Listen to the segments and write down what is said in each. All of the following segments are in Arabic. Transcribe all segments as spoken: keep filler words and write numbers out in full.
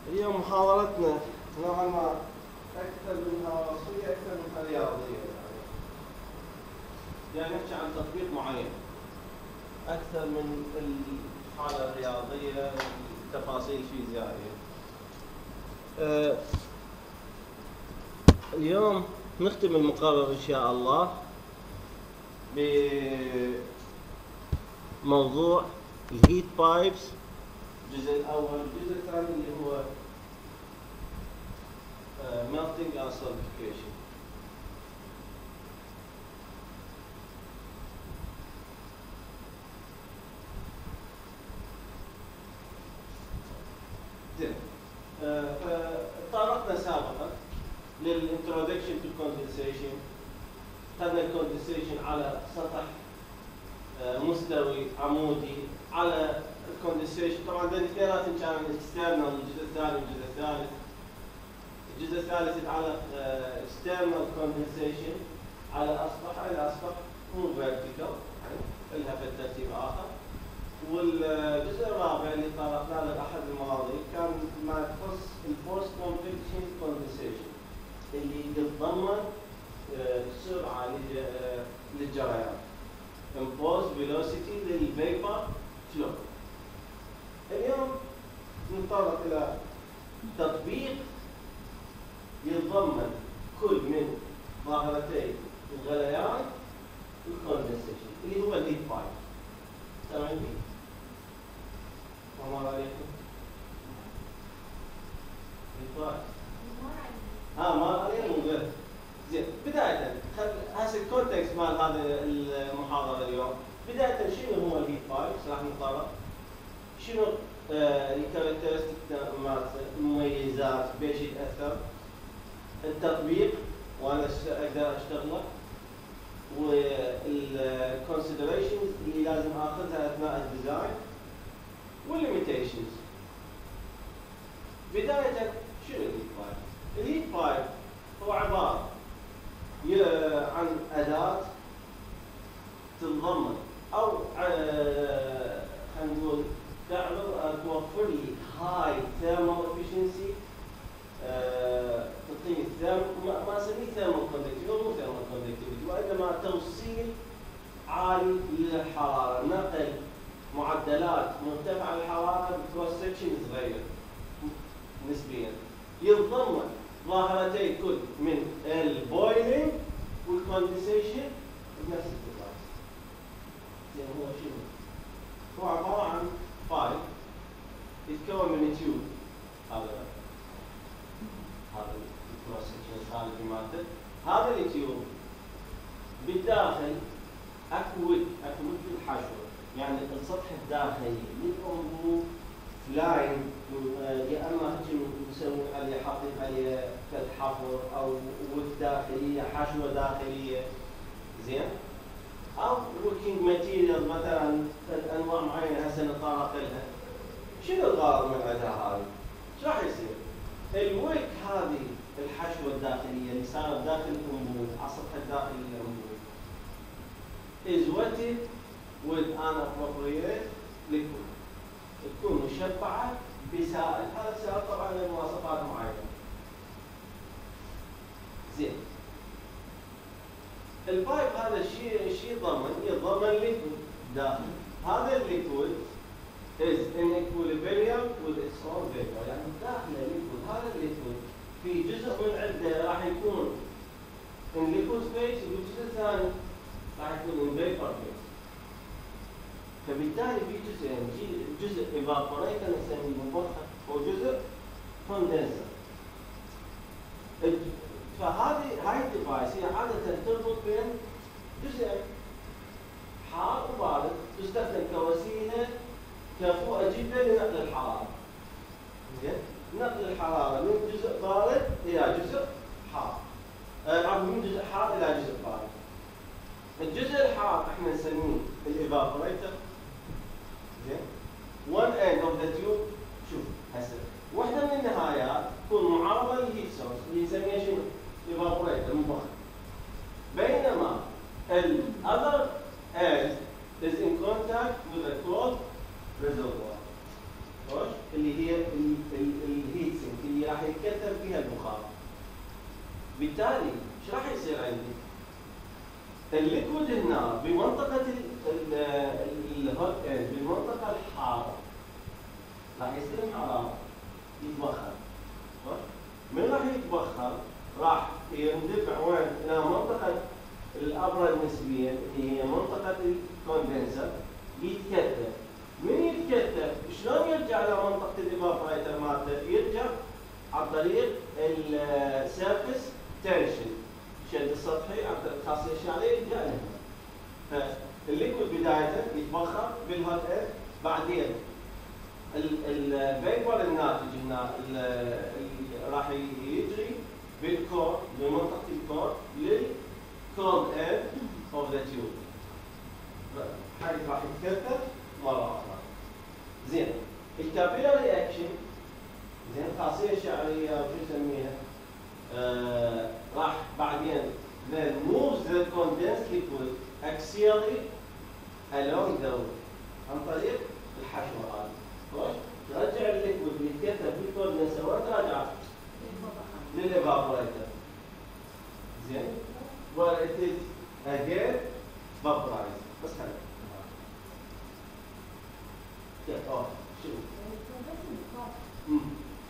اليوم محاضرتنا نوعا ما أكثر منها وصفية أكثر منها رياضية، يعني نحكي عن تطبيق معين أكثر من الحالة الرياضية والتفاصيل الفيزيائية. أه اليوم نختم المقرر إن شاء الله بموضوع الهيت بايبس الجزء الأول. الجزء الثاني اللي هو uh, melting and solidification. زين. فتطرقنا سابقا للintroduction to condensation. خذنا الكوندنسيشن على سطح مستوي عمودي، على الكوندنسيشن طبعا ذي الاثنينات كان اكسترنال الجزء الثاني والجزء الثالث. الجزء الثالث يتعلق external condensation على اسطح الى اسطح مو vertical، يعني لها في الترتيب اخر. والجزء الرابع اللي طرقنا له احد المواضيع كان ما يخص البوست كونفكشن كوندنسيشن اللي يتضمن سرعه للجريان، imposed velocity للفيبر فلو. اليوم نتطرق الى تطبيق يتضمن كل من ظاهرتي الغليان والكوندنسيشن اللي هو الهيت بايب. سامعين بي؟ وما عليكم؟ هيت بايب. اه ما علينا مو غير. زين، بداية خل هسه الكونتكست مال هذه المحاضرة اليوم. بداية شنو هو الهيت بايب؟ راح نتطرق. شنو آه الكاركترستيك مالته، المميزات، بيش يتأثر، التطبيق وانا اقدر اشتغله، والكونسيدريشنز اللي لازم اخذها اثناء الديزاين، والليميتيشنز. بداية شنو الهيت بايب؟ الهيت بايب هو عبارة عن أداة تتضمن أو خلينا نقول تعمل توفر لي هاي ثيرمال افشنسي، تعطيني ثيرم ما اسميه ثيرمال كوندكتيفيتي، مو ثيرمال كوندكتيفيتي، وإنما توصيل عالي للحرارة، نقل معدلات مرتفعة للحرارة بكروس سكشن صغير نسبيا. يتضمن ظاهرتي كل من البويلينج والكوندنسيشن بنفس الديفايس. زين، هو شنو؟ هو عبارة عن بايب يتكون من تيوب، هذا هذا الكروس سكشن الخارجي مالته. هذا التيوب بالداخل اكو ود اكو ود الحشوه، يعني السطح الداخلي للانبوب لاين، يا اما هجم نسوي عليه حاطين عليه كد حفر او ود داخليه، حشوه داخليه. زين، او وركينج ماتيريال مثلا انواع معينه هسه نتطرق لها. شنو الغرض من الاداه هذه؟ شو راح يصير؟ الويك هذه الحشوه الداخليه اللي صارت داخل الانبوب على السطح الداخلي للانبوب is wetted with an appropriate liquid، تكون مشبعه بسائل. هذا السائل طبعا له مواصفات معينه. زين، البايب هذا الشيء الشيء يتضمن يتضمن ليكويد داخل. هذا الليكويد is in equilibrium with its own vapor، يعني داخل الليكويد هذا الليكويد في جزء من عنده راح يكون in liquid phase، والجزء الثاني راح يكون in vapor phase. فبالتالي في جزئين، جزء evaporator نسميه مبخر وجزء condenser. فهذه هاي الديفايس هي عادة تربط بين جزئين، حار وبارد، تستخدم كوسيلة كفؤة جدا لنقل الحرارة. زين، نقل الحرارة من جزء بارد إلى جزء حار، أو من جزء حار إلى جزء بارد. الجزء الحار احنا نسميه الايفابوريتر. زين، one end of the tube. شوف هسه واحدة من النهايات تكون معرضة للهيت سورس اللي نسميها شنو؟ ايفابوريتر، مبخر. بينما ال other end is in contact with a cold reservoir، اللي هي الهيت اللي راح يتكثر فيها البخار. بالتالي ايش راح يصير عندي؟ الليكويد هنا بمنطقة الهوت اند بالمنطقة الحارة راح يستلم حرارة يتبخر. من راح يتبخر؟ راح يندفع وين؟ إلى منطقة الأبرد نسبيا اللي هي منطقة الكوندنسر يتكثف. من يتكثف شلون يرجع لمنطقة الايفابوريتر مالته؟ يرجع عن طريق السيرفس تنشن، الشد السطحي عن طريق الخاصية الشعرية يرجع لهنا. فالليكويد بداية يتبخر بالهوت اند، بعدين الفيبر الناتج هنا راح يجري بالكور بمنطقة الكور للكولد اند اوف ذا تيوب، حيث راح يتكثف مرة أخرى. زين، الكابيلاري اكشن، زين الخاصية الشعرية وشو نسميها؟ آه راح بعدين then moves the condensed liquid axially along the route عن طريق الحشوة هذه. كويس؟ ترجع الليكويد اللي يتكثف بالكوندنسر وين ترجعه؟ للإيفابوريتر. زين؟ where it is again vaporized. بس هذا. كيف؟ اه شو؟ امم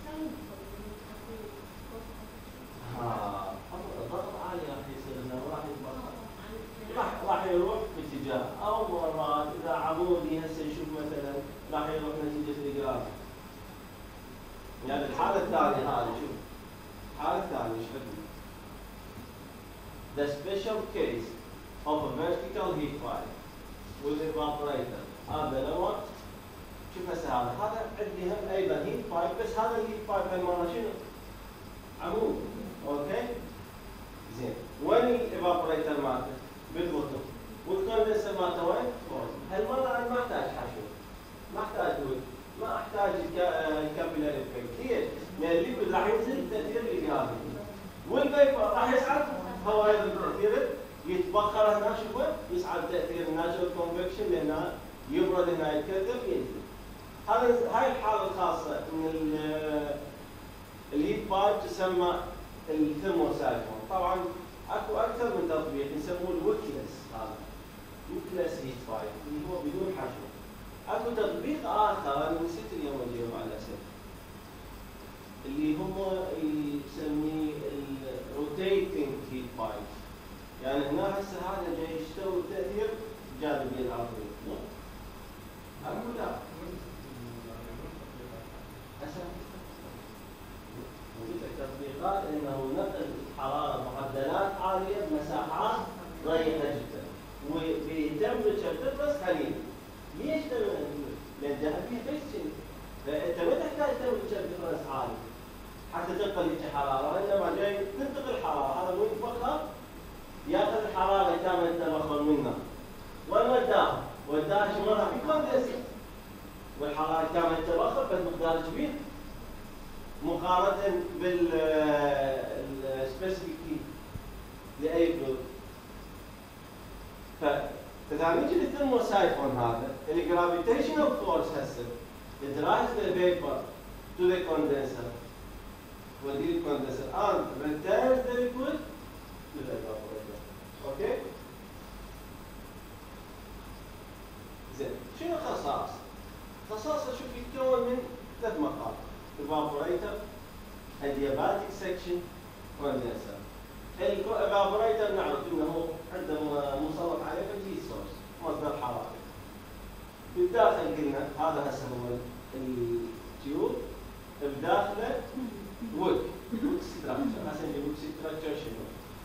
ها الضغط عالي راح يصير لنا وراح يتبخر. راح راح يروح باتجاه، او مرات اذا عمودي هسه نشوف مثلا راح يروح نتيجه الجراف. يعني الحاله الثانيه هذه شوف الحاله الثانيه ايش عندنا؟ The special case of a vertical heat pipe with evaporator. هذا لو شوف هسه هذا هذا عندي هم ايضا هيت بايب، بس هذا الهيت بايب هالمره شنو؟ عمود. اوكي؟ زين، وين الايفابوريتر مالته؟ بالبطن. والكوندنسر مالته وين؟ هالمره انا ما احتاج حشو، ما احتاج ويل، ما احتاج الكابيلاري افكت. ليش؟ لان الليكويد راح ينزل تاثير الجرافيتي، والفيبر راح يصعد هواء التاثير يتبخر هنا. شوفوا يصعد تاثير الناتشرال كونفكشن لان يبرد هنا يتكثف ينزل. هذا هاي الحاله الخاصه من الهيت بايب تسمى الثيرموسايكلون. طبعا اكو اكثر من تطبيق يسموه الويكلس، هذا ويكلس هيت بايب اللي هو بدون حشو. اكو تطبيق اخر انا نسيت اليوم اجيبه مع الاسف اللي هو يسميه الروتيتنج هيت بايب. يعني هنا هسه هذا جاي يشتغل تاثير الجاذبيه الارضيه. اكو لا وجود التطبيقات انه نقل حراره معدلات عاليه بمساحات ضيقه جدا وبتمبرتشر ديفرنس قليل. ليش تمام؟ لان الجاذبيه فيكشن، فانت ما تحتاج تمبرتشر ديفرنس عالي حتى تنقل هيك حراره، وانما جاي تنتقل حراره. هذا مو يتبخر ياخذ الحراره اللي كانت تبخر منها وين وداها؟ وداها شمالها في كوندنسر، والحراره كانت تبخر بمقدار كبير مقارنه بالسبيسيفيك هيت لاي فلويد. فاذا نجي للثيرموسايكلون هذا الجرافيتيشنال فورس هسه it drives the vapor to the condenser ودي الكوندنسر and returns the liquid to the evaporator. اوكي؟ زين، شنو الخصائص؟ خصائصه شوف يتكون من ثلاث مقاطع: evaporator، adiabatic section، condenser. الايفابوريتر نعرف انه عنده مسلط عليه بالهيت سورس، مصدر حراري. بالداخل قلنا هذا هسه هو التيوب، بداخله وود وود ستراكشر. هسه نجيب وود ستراكشر شنو؟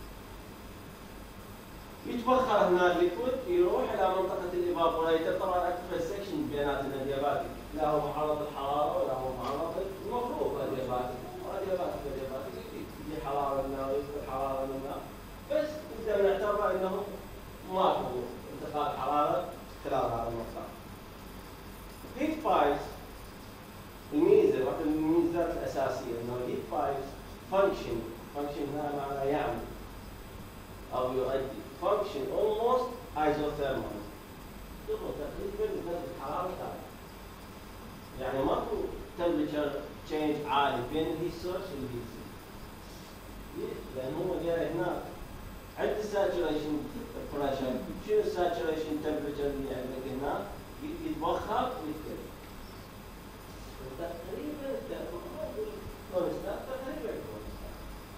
يتبخر هنا الليكويد يروح الى منطقه الايفابوريتر. طبعا اكثر سكشن بينات الادياباتيك لا هو معرض للحراره ولا هو معرض المفروض ادياباتيك ادياباتيك ادياباتيك يجي حراره من هنا ويدخل حراره من هنا، بس نقدر نعتبر انه ماكو انتقال حراره خلال هذا المقطع. هيت بايبس الميزه واحده من الميزات الاساسيه انه الهيت بايبس فانكشن فانكشن هنا معناه يعمل او يؤدي function almost isothermal. تقدر تقريبا نفس الحراره ثانيه. يعني ماكو temperature change عالي بين الهيت سورس والهيت سينك. ليش؟ لأن هو جاي هناك عند saturation pressure، شنو saturation temperature اللي عندك هناك؟ يتبخر ويتكلم. تقريبا كونستانت تقريبا كونستانت.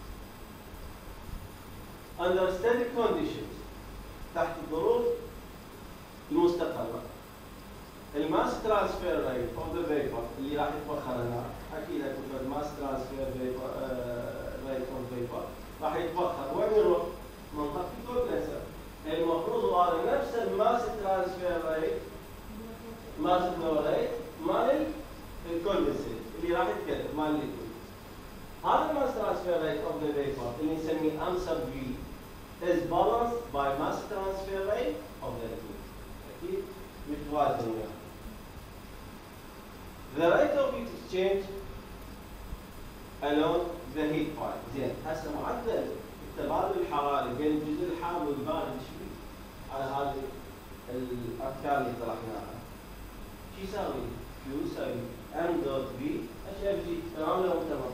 Under steady conditions تحت الظروف المستقرة الماس ترانسفير ريت اوف ذا فيبر اللي راح يتبخر هناك، اكيد اكو الماس ترانسفير ريت اوف فيبر راح يتبخر، وين يروح؟ منطقة الكوندنسر. المفروض هو هذا نفس الماس ترانسفير ريت ماس فلو ريت مال الكوندنسيت اللي راح يتكلم مال الليكويد. هذا الماس ترانسفير ريت اوف ذا فيبر اللي نسميه ام سب في is balanced by mass transfer rate of the liquid. أكيد متوازن وياه. The rate of heat exchange along the heat pipe. زين هسه معدل التبادل الحراري بين الجزء الحار والبارد ايش فيه؟ على هذه الافكار اللي طرحناها. شو يساوي؟ Q يساوي M دوت V H F G. تمام ولا مو تمام؟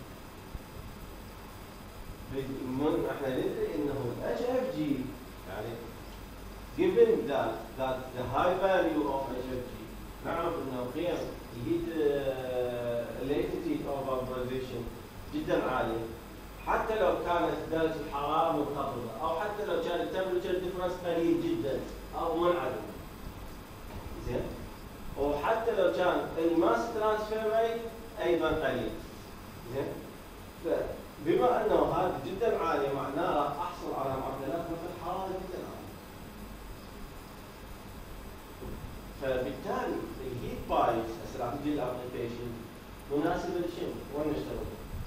من احنا ندري انه ال H F G يعني given that that the high value of H F G نعرف انه قيم الهيت latency of vaporization جدا عاليه، حتى لو كانت درجه الحراره منخفضه او حتى لو كان التمبرتشر ديفرنس قليل جدا او منعدم. زين؟ وحتى لو كان الماس ترانسفير ريت ايضا قليل. زين؟ بما انه هذا جدا عالي معناه راح احصل على معدلات نقل حراره جدا عاليه. فبالتالي الهيت بايبس هسه راح نجي الابلكيشن مناسبه لشنو؟ وين نشتغل؟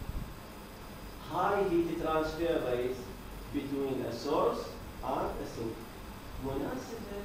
high heat transfer rates between a source and a sink. مناسبه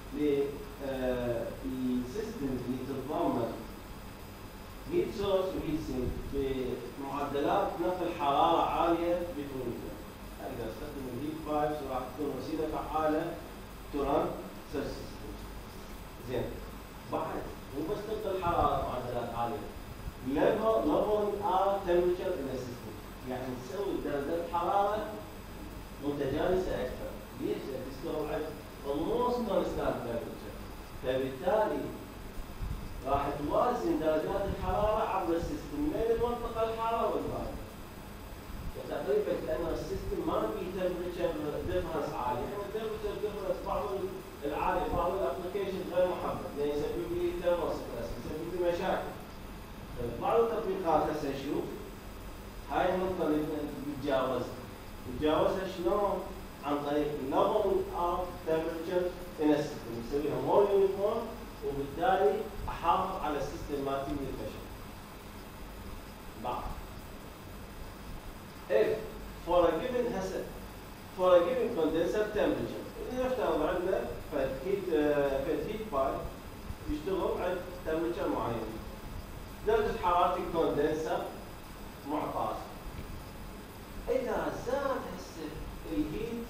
للسيستم اللي تتضمن هيت سورس وهيت سينك بمعدلات نقل حراره عاليه بتونسيا. اقدر استخدم الهيت بايبس وراح تكون وسيله فعاله تران سيرش سيستم. زين بعد مو بس نقل حراره بمعدلات عاليه، level leveling our temperature in the system، يعني نسوي درجات حراره متجانسه اكثر. ليش؟ لان تستوعب almost constant temperature، فبالتالي راح توازن درجات الحراره عبر السيستم بين المنطقه الحاره والبارده. وتقريبا كأن السيستم ما في تمبرتشر ديفرنس عالي، يعني التمبرتشر ديفرنس بعض العالي بعض الابلكيشن غير محبب، لان يسبب لي ثيرمال ستريس، يسبب لي مشاكل. بعض التطبيقات هسه نشوف هاي النقطه اللي نتجاوزها. نتجاوزها شلون؟ عن طريق leveling of temperature in a system، نسويها more uniform وبالتالي احافظ على السيستم مالتي من الفشل. بعد if for a given هسه for a given condenser temperature، إذا نفترض عندنا فد هيت فد هيت بايب يشتغل عند temperature معين، درجة حرارة الكوندنسر معطاة. إذا زاد هسه الهيت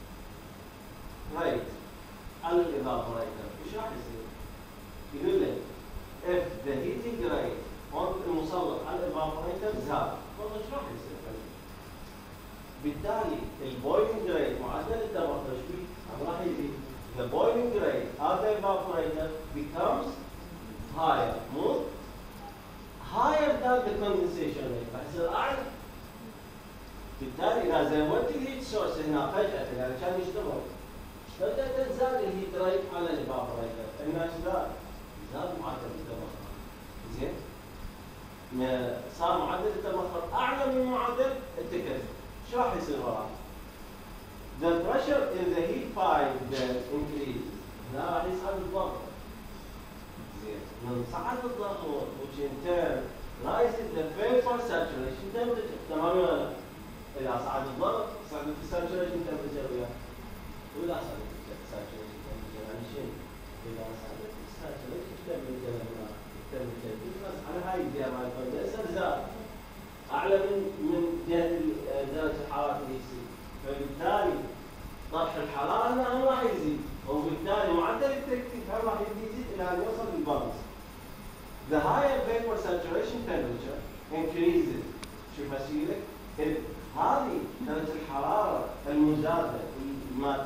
ريت على الإيفابوريتر إيش راح يصير؟ يقول لك if the heating rate on المسلط على الإيفابوريتر زاد، والله إيش راح يصير؟ بالتالي البويلنج ريت معدل التبخر ايش فيه؟ راح يزيد. The boiling rate of the evaporator becomes higher، مو higher than the condensation rate، راح يصير أعلى. بالتالي إذا زودت الهيت سورس هنا فجأة يعني كان يشتغل، فجأة زاد الهيت ريت على الإيفابوريتر، الناس زاد زاد معدل التبخر. زين؟ صار معدل التبخر أعلى من معدل التكثف. شو راح يصير وراه؟ The pressure in the heat pipe then increases. هنا راح يصعد الضغط. زين، من صعد الضغط which in turn rises the vapor saturation temperature. تمام ولا لا؟ إذا صعد الضغط صعدت الساتوريشن temperature وياه. وإذا صعدت الساتوريشن temperature يعني شنو؟ إذا صعدت الساتوريشن temperature هنا temperature difference على هاي الجهة مال الكوندنسر زاد. أعلى من من جهة درجة حرارة الهيت سينك، فبالتالي طرح الحرارة هنا راح يزيد، وبالتالي معدل التكثيف هم راح يزيد إلى أن يوصل للبالانس. The higher vapor saturation temperature increases. شوف اسيلك هذه درجة الحرارة المزادة مالت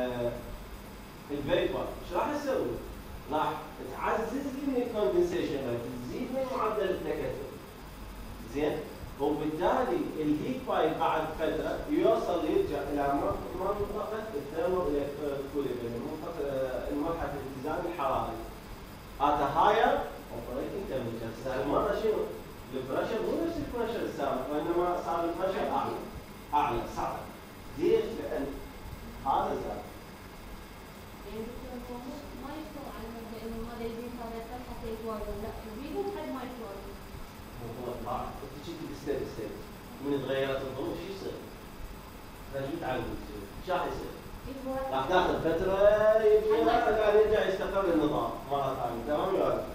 الفيبر ايش راح تسوي؟ راح تعزز لي من الكوندنسيشن ريت، تزيد من معدل التكثف. زين؟ وبالتالي الهيت بايب بعد فترة يوصل يرجع إلى منطقة الثيرمو إكويليبريم، منطقة مرحلة الاتزان الحراري. at a higher operating temperature. هالمرة شنو؟ البريشر مو نفس البريشر السابق، وإنما صار البريشر أعلى. أعلى صار. ليش؟ لأن هذا زاد. يعني دكتور ما يشتغل على مبدأ إنه هذا يزيد هذا يقل حتى يتوازن، لا يزيدون لحد ما يتوازن. هو طبعا أنت تجي ستيب ستيب من تغيرت الظروف شو يصير؟ لازم تعلم تصير، شو راح يصير؟ راح تاخذ فترة يبقى قاعد يرجع يستقر النظام مرة ثانية، تمام ولا لا؟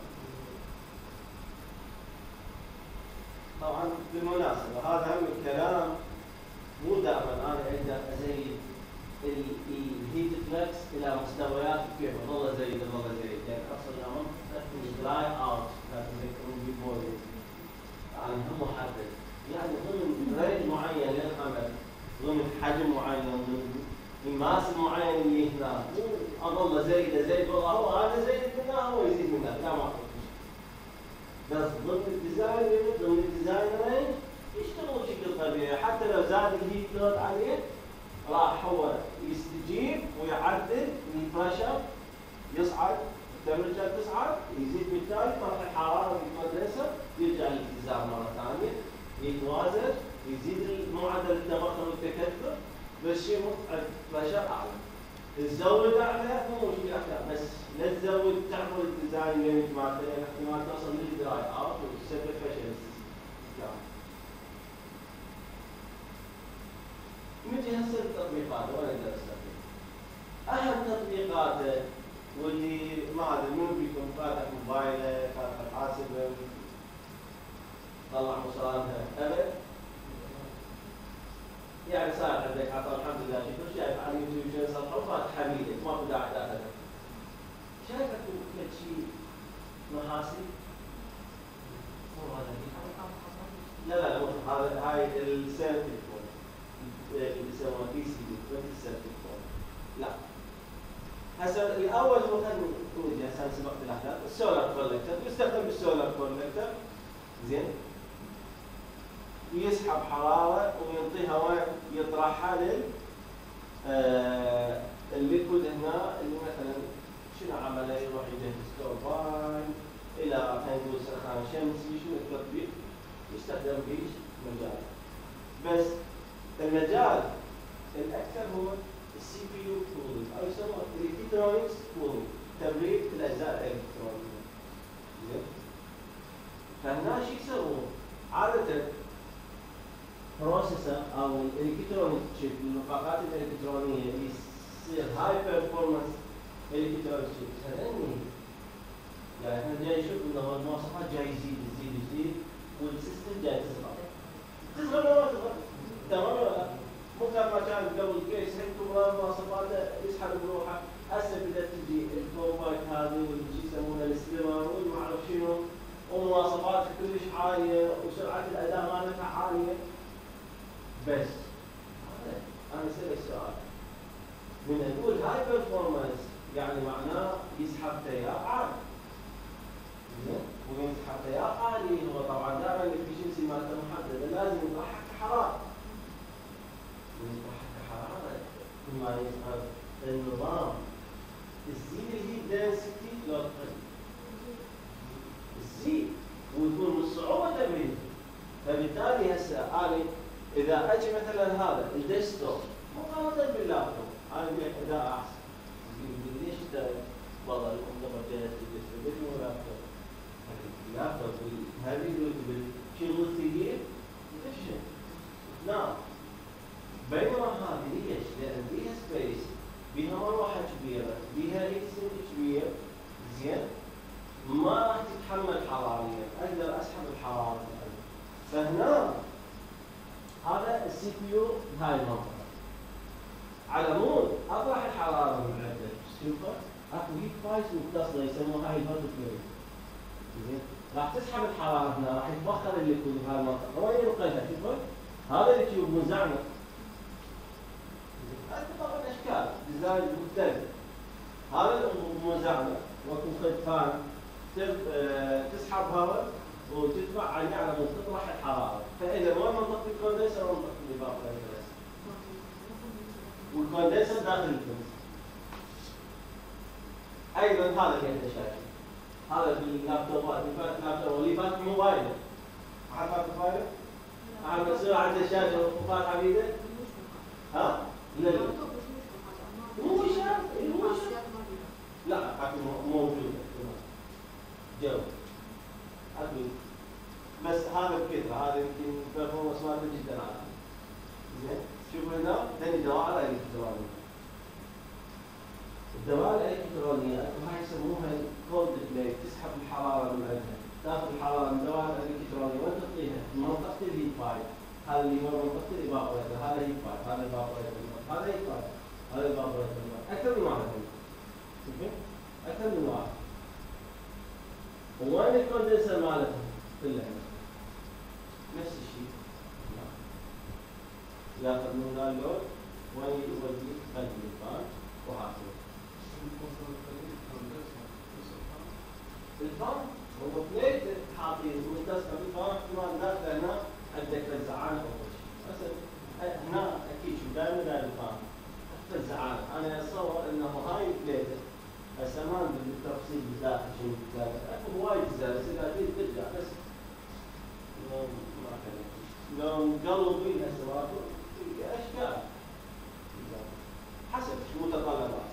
طبعا بالمناسبة هذا هم الكلام مو دائما انا اقدر ازيد الهيت فلكس الى مستويات كيف ظل زايد ظل زايد، يعني اصل الى منطقه دراي اوت لازم يكون ببويل. يعني هم محدد، يعني ضمن رينج معين للخمر، ضمن حجم معين، ضمن الماس المعين اللي هنا، مو اظل زايد زايد والله هو هذا زايد منه هو يزيد منه، لا ما في. بس ضمن الديزاين ليمت، ضمن الديزاين رينج يشتغل بشكل طبيعي، حتى لو زاد الهيت لود عليه راح هو يستجيب ويعدل البريشر، يصعد التمبرتشر تصعد، يزيد بالتالي تروح الحراره في الكوندنسر يرجع للاتزان مره ثانيه، يتوازن، يزيد معدل التبخر والتكثف، بس شنو؟ البريشر اعلى. تزود اعلى مو مشكله، بس لا تزود تعمل الديزاين ليمت مالته، لان احتمال توصل للدراي اوت وتسبب فشل. نجي هسه التطبيقات وين نقدر نستخدم؟ اهم تطبيقاته واللي ما ادري منو فيكم فاتح موبايله، فاتح حاسبه، طلع مصارها ابد. يعني صار عندك عطى الحمد لله شوف شايف على اليوتيوب شو صفحه وفاتح حميده ماكو داعي تاخذها. شايف اكو كل شيء محاسب؟ مو هذا لا لا مو هذا، هاي السيرتيفيكت اللي يسمونه بي سي دي بنت السيرتيفيكت. لا هسه الاول هو خلينا نقول هسه سبقت الاحداث السولار كولكتر، يستخدم بالسولار كولكتر. زين؟ يسحب حراره وينطيها وين؟ يطرحها لل آه الليكويد هنا اللي مثلا شنو عمله؟ يروح يجهز تورباين الى خلينا نقول سخان شمسي، شنو التطبيق؟ يستخدم بيش مجال. بس المجال الاكثر هو السي بي يو كولينج او يسموه الالكترونكس كولينج، تبريد الاجزاء الالكترونيه. زين؟ فهنا شو يسوون؟ عاده بروسيسور او الالكترونيك تشيب، النقاطات الالكترونيه اللي يصير هاي بيرفورمانس الكترونيك تشيب، هذني يعني احنا جاي نشوف انه المواصفات جاي يزيد يزيد يزيد والسيستم جاي تصغر. تصغر ولا ما تصغر؟ تمام ولا لا؟ مو كما كان قبل كيس يكتب مواصفاته يسحب بروحه، هسه بدات تجي الكومبايت هذه واللي يسمونها السليمر والما اعرف شنو، ومواصفات كلش عاليه وسرعه الاداء مالتها عاليه. بس هذا انا اسالك سؤال، من نقول هاي بيرفورمانس يعني معناه يسحب تيار عالي. زين؟ ويسحب تيار عالي هو طبعا دائما الافشنسي مالته محدده، لازم يضحك حراره. يضحك حراره كل ما يظهر النظام تزيد الهيت دنسيتي لو تقل. تزيد ويكون من الصعوبه تبريده. فبالتالي هسه انا اذا اجي مثلا هذا الديسكتوب مقارنه باللابتوب انا بيك اداء احسن. ليش انت والله المنظمه جهه الديسكتوب ليش مو لابتوب؟ اللابتوب هذه يوتيوب شغل ثقيل يفشل. نعم. بينما هذه ليش؟ لان بيها سبيس، بيها مروحه كبيره، بيها هيتسنج كبير. زين؟ ما راح تتحمل حراريا، اقدر اسحب الحراره. فهنا هذا السي بي يو بهاي المنطقه. على مود اطرح الحراره من المعدل، شوفوا اكو هيت بايس متصله يسموها هاي الهوت بليت. زين؟ راح تسحب الحراره هنا، راح يتبخر الليكويد بهذه المنطقه، وين ينقلها؟ شوفوا هذا التيوب مزعمر. هذه طبعا اشكال ديزاين مختلف. هذا الانبوب مزعمر وكو خدفان تسحب هواء وتدفع عليه على مود تطرح الحراره، فاذا وين منطقه الكوندنسر ومنطقه الايفابوريتر؟ والكوندنسر داخل الفنس. ايضا هذا اللي احنا شايفينه، هذا باللابتوبات اللابتوب اللي فات موبايل. احد فات موبايله؟ احد بتصير عنده شاشه وفاتحه بيده؟ ها؟ لا لا مو شرط، مو شرط. لا اكو موجوده جو اكو، بس هذا بكثره، هذا يمكن البرفورمانس مالته جدا عالي. زين شوفوا هنا ثاني دواء الالكترونيه. الدواء الالكترونيه هاي يسموها كولد بليت، تسحب الحراره من عندها، تاخذ الحراره من الدواء الالكتروني وين تعطيها؟ من منطقه الهيت بايب، هذا اللي هو منطقه الايفابوريتر، هذا هيت بايب، هذا ايفابوريتر، هذا هيت بايب، هذا ايفابوريتر، اكثر من واحد هنا. شوفوا؟ اكثر من واحد. وين الكوندنسر مالتهم؟ كلها نفس الشيء. ياخذ من هنا اللود وين يوديه؟ قلب الفان وهكذا. الفان هو بليت حاطين ملتصقه بالفان، احتمال داخله هنا عندك فزعان اول شيء. بس هنا اكيد شوف دائما دائما الفان فزعان، انا اتصور انه هاي البليت هسه ما ندري بالتفصيل بالداخل شنو بالداخل، اكو وايد اجزاء بس اذا تريد ترجع بس لو ما كان لو نقلب بيها هسه ماكو اشكال حسب المتطلبات.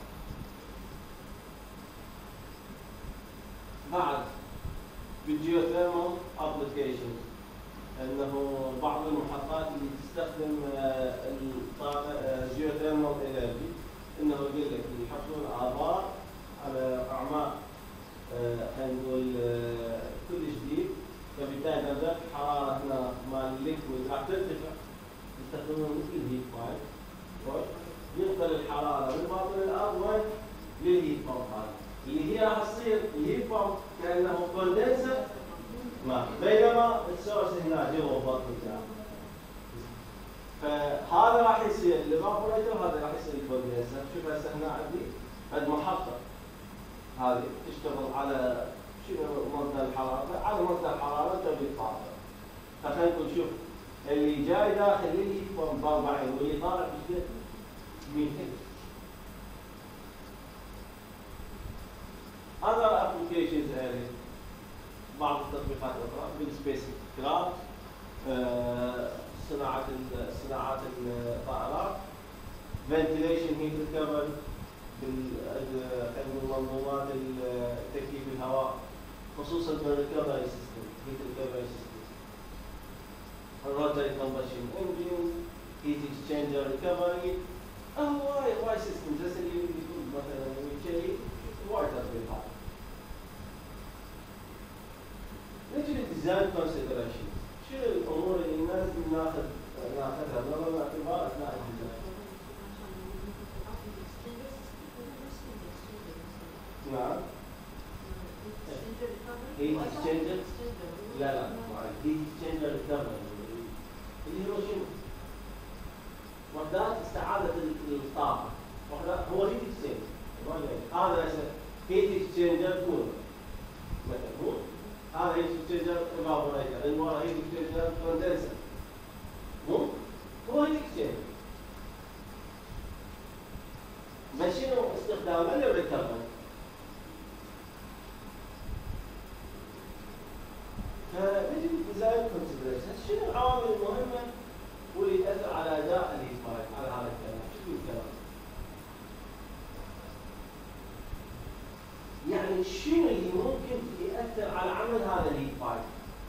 بعد بالجيوثيرمال ابلكيشن انه بعض المحطات اللي تستخدم الطاقه الجيوثيرمال انرجي، انه يقول لك يحطون ابار على اعماق خلينا نقول كل جديد، فبالتالي درجات الحراره هنا مال الليكويد راح ترتفع، يستخدمون مثل الهيت بايب، ينقل الحراره من باطن الارض وين؟ للهيت بامب هاي، اللي هي راح تصير الهيت بامب كانه كوندنسر ما، بينما السورس هنا جوا بطن الجار. فهذا راح يصير الايفابوريتر وهذا راح يصير الكوندنسر. شوف هسه هنا عندي عند محطه هذه تشتغل على شنو مصدر الحراره؟ على مصدر الحراره توليد طاقه. فخلينا نقول شوف اللي جاي داخل الهيت بامب أربعين واللي طالع بشكل مئتين. other applications area بعض التطبيقات الاخرى بالسبيس كرافت، صناعه صناعات الطائرات، ventilation heat recovery بالمنظومات تكييف الهواء، خصوصا بالريكفري سيستم، هيت ريكفري سيستم، الروتري كومبشن انجن، هيت اكسشينجر ريكفري، هو وايد وايد سيستم بس اللي يكون مثلا شيء وايد تطبيقات. نجي للديزاين كونسيدريشن، شنو الامور اللي لازم ناخذ ناخذها ضروري باعتبار اثناء الديزاين؟ نعم. هيت اكسشينجر؟ لا لا هيت اكسشينجر ريكفري اللي هو شنو؟ وحدات استعادة الطاقة، وحدات هو هيت اكسشينجر، هذا هيت اكسشينجر كولر مثلا، هو هذا هيت اكسشينجر ايفابوريتر، اللي ورا هيت اكسشينجر كوندنسر، مو هو هيت اكسشينجر. بس شنو استخدامه للريكفري؟ فنجي للديزاين كونسيدريشن، شنو العوامل المهمة واللي تأثر على أداء الهيت بايب على هذا الكلام؟ شو الكلام؟ يعني شنو اللي ممكن يأثر على عمل هذا الهيت بايب؟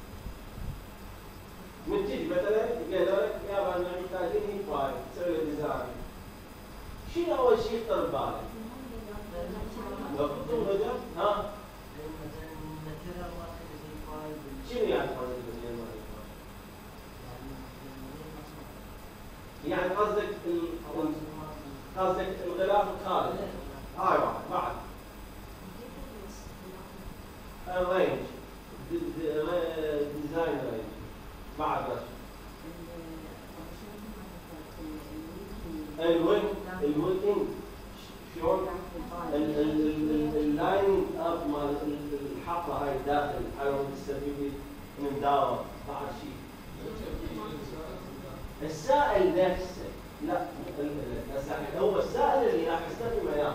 من تجي مثلا قالوا لك يابا احنا محتاجين هيت بايب تسوي له ديزاين، شنو أول شيء يخطر ببالك؟ لو كنت مدرب ها؟ شنو يعني قصدك بالماتيريال مال الهيت بايب؟ يعني قصدك ال قصدك الغلاف الخارجي، هاي واحد بعد الرينج الوركينج شلون اللاين اب مال الحفره هاي داخل على مود تسوي لي مداوم بعد شيء. السائل نفسه لا هو السائل اللي راح يستخدم وياه.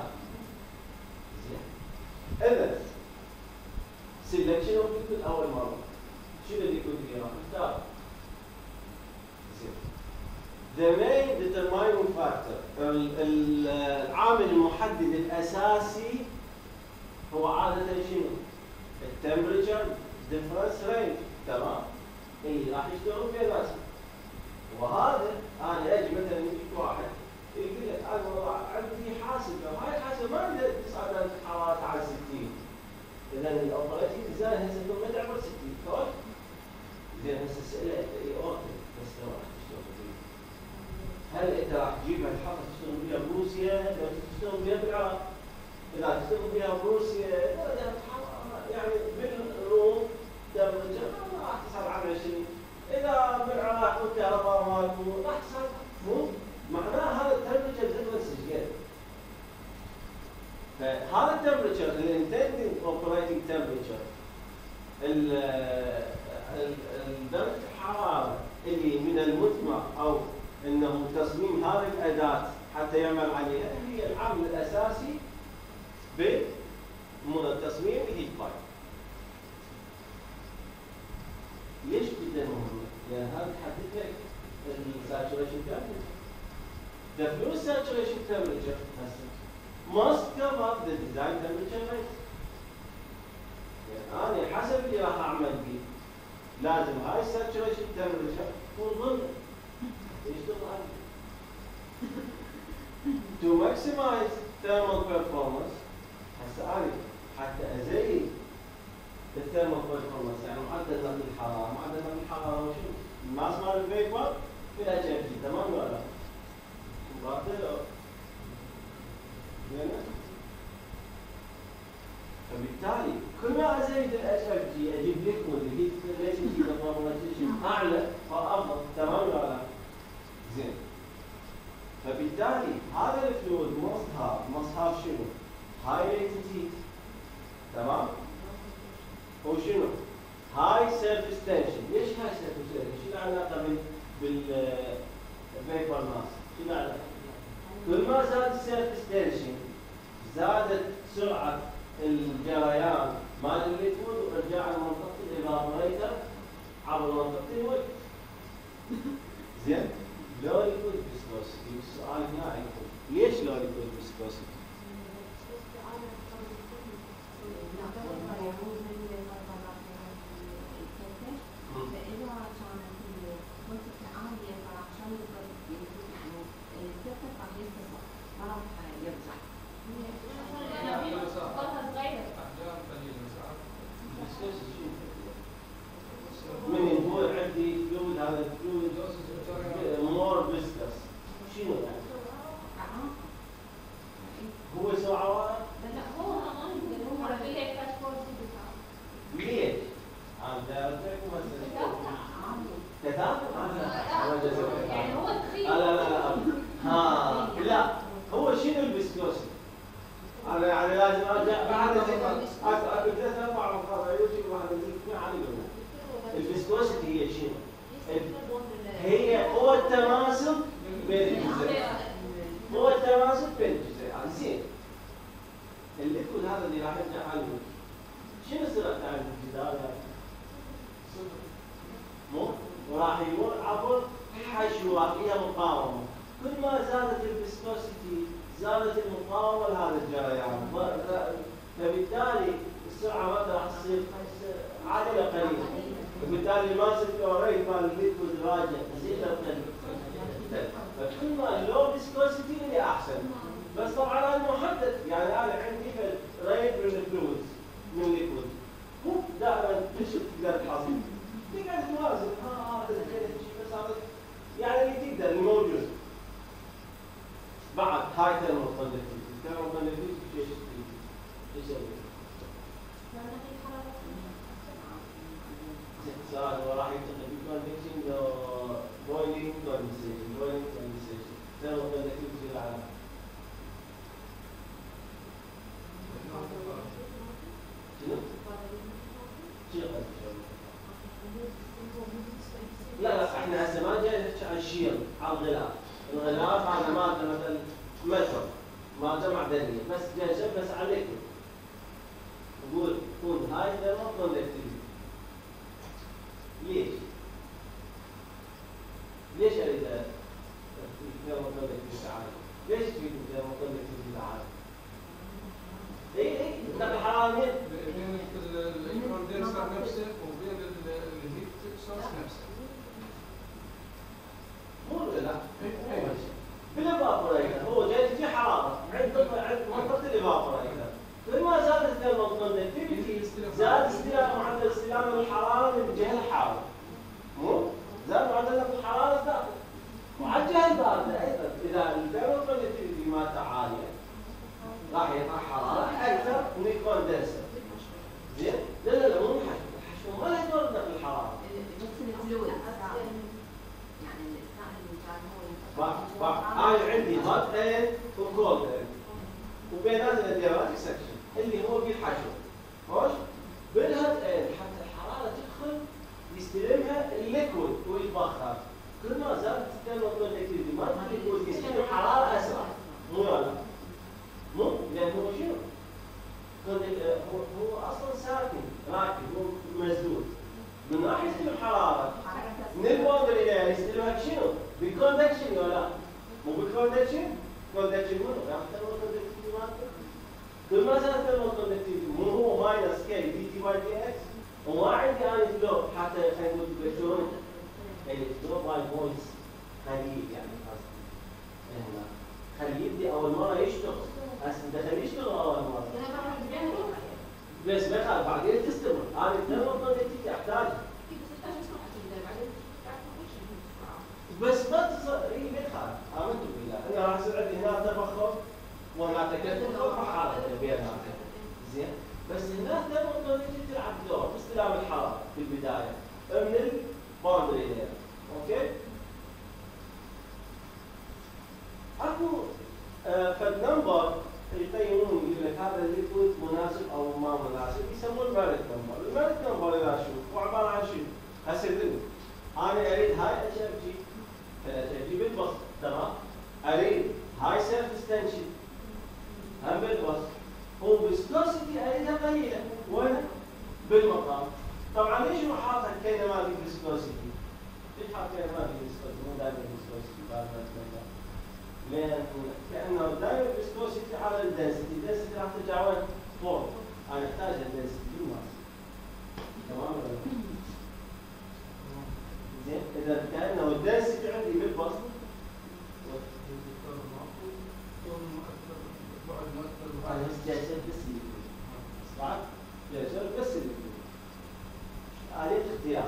زين اذا سيلكشن اوف ليكويد اول مره شنو الليكويد اللي راح نختار؟ زين the main determining factor العامل المحدد الاساسي هو عاده شنو؟ التمبريتشر ديفرنس رينج. تمام؟ اللي راح يشتغلون فيه ناس. وهذا انا اجي مثلا يجيك واحد يقول لك انا والله عندي حاسبه وهاي الحاسبه ما عندها تصعد درجه حرارتها على ستين. اذا الاوبريتنج ديزاين هسه ما تعمل ستين كويس؟ زين هسه سالت اي اوكي بس لو راح تشتغل فيه. هل انت راح تجيبها تحطها تشتغل بها بروسيا لو تشتغل بها بالعراق؟ اذا تشتغل بها بروسيا درجه الحراره يعني بالروم درجه ما راح تصعد على عشرين. إذا بالعراق والكهرباء مالكم راح تصير مو معناه هذا التمبريتشر ديفرنس ايش فهذا التمبريتشر الانتندد اوبريتنج تمبريتشر درجة الحرارة اللي من المثمر أو أنه تصميم هذه الأداة حتى يعمل عليها هي العامل الأساسي بتصميم الهيت بايب. ليش جدا مهمة؟ لأن هذا تحدد لك الساتوريشن تمبريتشر. The fluid saturation temperature must cover the design temperature range. يعني أنا حسب اللي راح أعمل به لازم هاي الساتوريشن تمبريتشر تكون ضمن يشتغل عليه. To maximize thermal performance هسه أنا حتى أزيد الثيرمال بيرفورمانس يعني معدل نقل الحراره، معدل نقل الحراره هو شنو؟ الماس مال الفيبر في الاتش اف جي تمام ولا لا؟ مبادل زين؟ فبالتالي كل ما ازيد الاتش اف جي اجيب ليكويد الهيت ريليشن شيب بيرفورمانس اعلى فافضل تمام ولا لا؟ زين فبالتالي هذا الفلويد ماست هاف ماست هاف شنو؟ هاي ريتد هيت تمام؟ وشنو؟ هاي سيرفيس تنشن. ليش هاي سيرفيس تنشن؟ شنو العلاقة بال بالفيبر ماس؟ شنو العلاقة؟ كل ما زاد السيرفيس تنشن زادت سرعة الجريان مال الليكويد ورجع لمنطقة الايفابوريتر عبر منطقة الوجه. زين؟ لو ليكويد فيسكوسيتي السؤال هنا يكون ليش لو ليكويد فيسكوسيتي؟ من يقول عندي فلويد هذا الفلويد مور فيسكس شنو يعني؟ هو يسوي عوارض؟ لا هو هو رجليه كاش فورسي بتاعه. ليش؟ عم دارتك مثلا تتابع يعني هو تخيل لا لا لا ها لا هو شنو الفيسكوسيتي؟ انا يعني لازم ارجع بعد اكو ثلاث اربع مقاطع يوتيوب واحد ما علي قلنا الفيسكوسيتي هي شنو؟ هي هو التماسك بين الجزيئات هو التماسك بين الجزيئات. زين الليكويد هذا اللي راح يرجع على الوجه شنو سرعة على الجدار هذا؟ مو وراح يمر عبر حشوة فيها مقاومة. كل ما زادت الفيسكوسيتي زادت المقاومة لهذا الجريان فبالتالي السرعة متى راح تصير عادلة قليلة وبالتالي الماس فلو ريت مال الليكويد راجع يزيد او يقل. فكل ما لو فيسكوسيتي اللي احسن بس طبعا هذا محدد يعني انا عندي ريت من الفلويدز من الليكويد مو دائما مش تقدر تحصل تقدر توازن ها هذا الشيء بس هذا يعني اللي تقدر اللي موجود. بعد هاي ثيرمال كوندكتيفيتي ثيرمال كوندكتيفيتي ايش يسوي؟ سؤال هو راح ينتقل في كوندكشن لو بويلينج كوندنسيشن بويلينج كوندنسيشن ثيرمال كوندكتيفيتي العالم لا لا احنا هسه ما جاي نحكي عن الشيل، على الغلاف. الغلاف هذا ماده مثلا متر، ماده معدنيه، بس جاي بس عليك. نقول تكون هاي ثيرمال كوندكتيفيتي. ليش؟ ليش اريد ثيرمال كوندكتيفيتي عالي؟ ليش تفيد ثيرمال كوندكتيفيتي عالي؟ اي اي نقل الحراره من بين الكوندنسر نفسه وبين الهيت سورس نفسه. مو لا بالايفابوريتر هو جاي تجي حراره عند عند منطقه الايفابوريتر. كل ما زادت الثيرمال كوندكتيفيتي زاد استلام معدل استلام الحراره من الجهه الحاره. مو؟ زاد معدل نقل الحراره زاد. وعلى الجهه البارده ايضا اذا الثيرمال كوندكتيفيتي مالته عاليه راح يطلع حراره اكثر من الكوندنسر. زين؟ لا لا لا مو الحشو، الحشو ما له دور نقل الحراره. انا عندي هوت اند وكولد اند وبيناتهم الديراتيك سكشن اللي هو في الحشو. خوش؟ بالهوت اند حتى الحراره تدخل يستلمها الليكويد ويتبخر. كل ما زادت الثيرمال كوندكتيفيتي ما تخلي الليكويد يستلم حراره اسرع. مو ولا؟ مو؟ لان هو شنو؟ هو هو اصلا ساكن راكب هو مسدود. من ناحيه الحراره من الباوندري الى يستلمها شنو؟ بالكوندكشن ولا؟ مو بالكوندكشن؟ كوندكشن منو؟ راح تسوي كوندكتيفيتي مالته؟ كل ما زاد الثيرمال كوندكتيفيتي مو هو ماينس كي دي تي باي دي اكس وما عندي انا فلو حتى خلينا نقول الكترون يعني فلو باي فويس خليل يعني قصدي هنا خليل دي اول مره يشتغل هسه انت خليه يشتغل اول مره بس ما بعدين تستمر انا الثيرمال كوندكتيفيتي احتاجها بس ما تصير هي ما يخالف امنت بالله انا راح يصير عندي هنا تبخر وهنا تكتل راح حاله بيناتهم زين بس هنا ثيرمال كوندكتيفيتي تلعب دور باستلام الحراره في البدايه من الباوندري لاير. اوكي؟ اكو آه فد نمبر يقيمون يقول لك هذا الليكويد مناسب او ما مناسب يسمونه الميرت نمبر. الميرت نمبر اذا اشوف هو عباره عن شنو؟ هسه انا اريد هاي اتش اف جي اجيب البسط تمام؟ اريد هاي سيرفيس تنشن هم بالبسط وفيسكوسيتي اريدها قليله وين؟ بالمقام. طبعا ليش ما حاطها كينا ما في فيسكوسيتي؟ ليش حاط كينا ما في فيسكوسيتي؟ مو دائما فيسكوسيتي بعد ما تنزل. لان كانه دائما فيسكوسيتي على الدنسيتي، الدنسيتي راح ترجع وين؟ فوق. انا احتاج الدنسيتي بالماس. تمام ولا لا؟ زين اذا كانه الدنسيتي عندي بالبسط انا بس جاي اسوي بس اللي صح؟ جاي اسوي بس اللي آلية اختيار.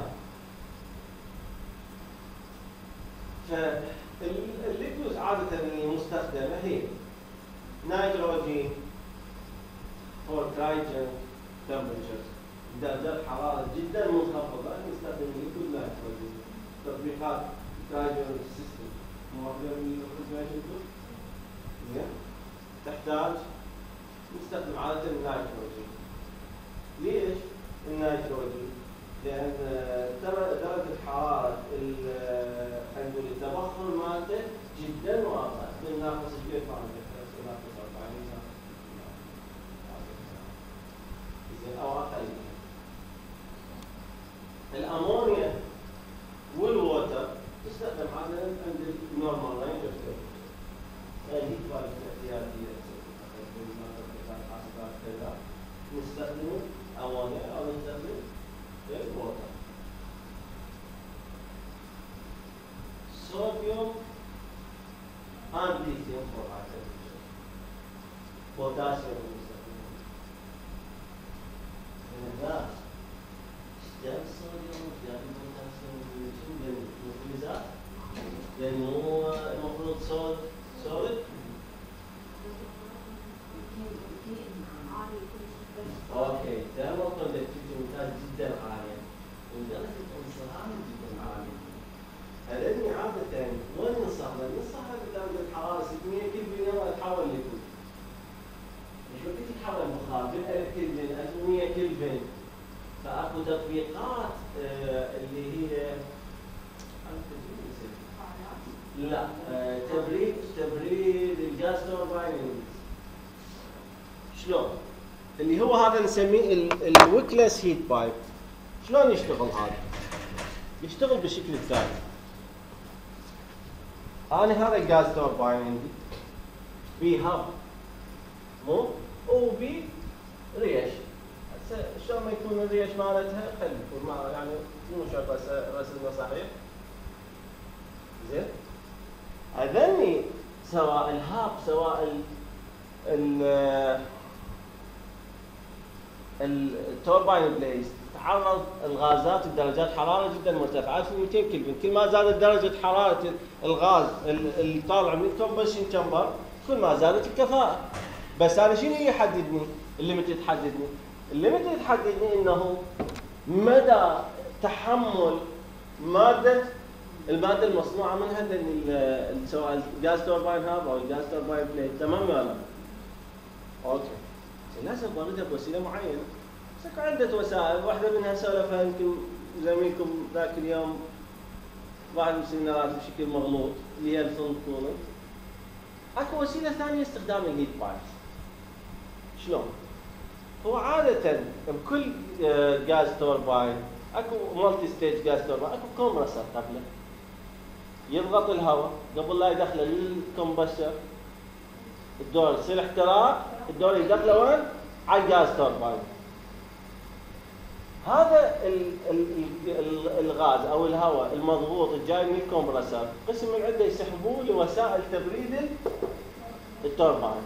فالليكويدز عادة المستخدمة هي نيتروجين or cryogenic temperatures درجات حرارة جدا منخفضة نستخدم الليكويد نيتروجين. تطبيقات كرايوجينيك سيستم موجودة من الريفريجريتور زين تحتاج نستخدم عادة النيتروجين. ليش النيتروجين؟ لأن درجة حرارة خلينا نقول التبخر مالته جدا واطية بنناقص البيت مالته ناقص أربعين زين أو أقل. الأمونيا والووتر تستخدم عادة عند النورمال رينج اوف تمبرتشر. هي كواليتي احتياطية كذا نستخدم أمونيا أو نستخدم الووتر. صوديوم and lithium for high temperature. بوتاسيوم نستخدمه. لا اشتغل الصوديوم اشتغل البوتاسيوم من المفرزات لأن هو المفروض صود صود اوكي ثيرمال كوندكتيفيتي ممتاز جدا عالية ودرجة الانصهار جدا عالية. هذني عادة وين ننصهر؟ ننصهر بدرجة الحرارة ستمية كلفن يوم يتحول ليكويد. مش وقت يتحول بخار بالألف كلفن ثمانمية كلفن. فاكو تطبيقات آه اللي هي اللي هو هذا نسميه الويكلس هيت بايب. شلون يشتغل هذا؟ يشتغل بالشكل التالي. انا هذا الجاز تورباين عندي بي هب مو وبي ريش. هسه شلون ما يكون الريش مالتها خلي يكون ما يعني مو شرط رسمنا صحيح. زين؟ اذني سواء الهاب سواء ال التورباين بليز تعرض الغازات بدرجات حراره جدا مرتفعه ألف ومئتين كلفن. كل ما زادت درجه حراره الغاز اللي طالع من الكومبشن تشامبر كل ما زادت الكفاءه. بس انا شنو يحددني؟ الليمت يحددني الليمت يحددني انه مدى تحمل ماده الماده المصنوعه منها سواء الجاز تورباين هاب او الجاز تورباين بليد. تمام ولا لا؟ اوكي. لازم باردها بوسيله معينه. بس عده وسائل، واحده منها سولفها يمكن زميلكم ذاك اليوم واحد من السيمينارات بشكل مغلوط اللي هي الفلم كولنت. اكو وسيله ثانيه استخدام الهيت بايبس. شلون؟ هو عاده بكل جاز تورباين اكو مالتي ستيج جاز تورباين اكو كومبرسر قبله يضغط الهواء قبل لا يدخله للكمبشر. الدور يصير احتراق، الدور يدخله وين؟ على الجاز تورباين. هذا ال ال ال الغاز او الهواء المضغوط الجاي من الكمبرسر قسم من عنده يسحبوه لوسائل تبريد التورباين.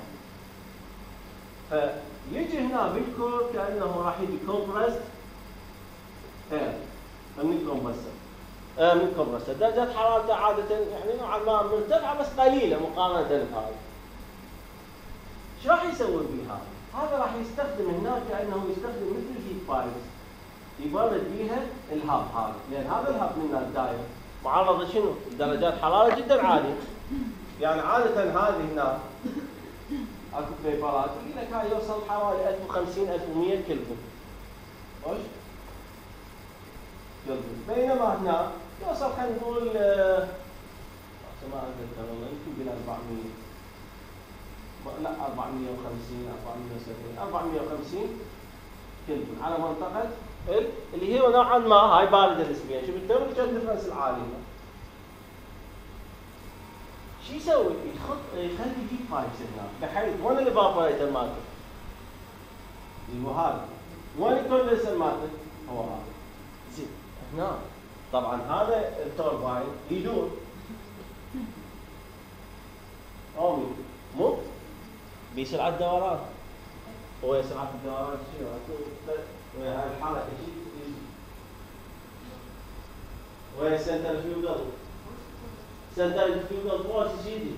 فيجي هنا بالكور كانه راح يجي كومبرس اير من الكمبرسر آه من الكمبرسر. درجه حرارته عاده يعني نوعا ما مرتفعه بس قليله مقارنه بهذا. ايش راح يسوي بها؟ هذا راح يستخدم هناك كانه يستخدم مثل الهيت بايبس يبرد بيها الهاب هذا، لان هذا الهاب من الداير معرض لشنو؟ درجات حراره جدا عاليه. يعني عاده هذه هنا اكو بيبرات يقول لك هاي يوصل حوالي ألف وخمسين ألف ومئة كلفن. وش؟ كلفن. بينما هنا يوصل خلينا نقول ما اتذكر والله يمكن بين أربعمئة لا أربعمئة وخمسين أربعمئة وسبعين أربعمئة وخمسين كلفن على منطقه اللي هي نوعا ما هاي بارده نسبيا. شوف التمبرتشر ديفرنس العالي. شو يسوي؟ يخط يخلي هيت بايبس هنا بحيث وين الايفابوريتر مالته؟ اللي هو هذا. وين الكوندنسر مالته؟ هو هذا. زين هنا طبعا هذا التورباين يدور اومي مو بسرعه دوران. هو سرعه الدوران شنو؟ هاي الحركه شيء وين سنترفيوجل سنترفيوجل فورس سيدي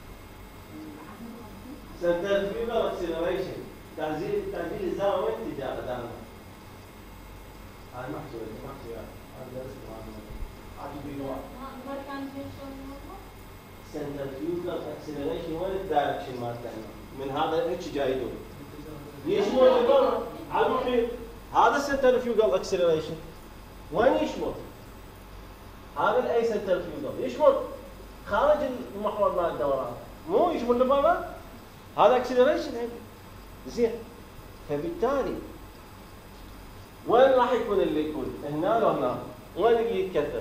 سنترفيوجل اكسلريشن تعزيل تعزيل الزاويه وين اتجاه قدامنا. هاي محسوبه محسوبه هذا درسنا عاد بينوع سنترفيوجل اكسلريشن وين الدايركشن مالته من هذا هيك جاي يدور يشمل لبرا على المحيط. هذا السنترفيوجل اكسلريشن وين يشمل؟ هذا الاي سنترفيوجل يشمل خارج المحور مال الدوران مو يشمل لبرا. هذا اكسلريشن هيك زين. فبالتالي وين راح يكون الليكويد؟ هنا لو هنا. وين اللي يتكثر؟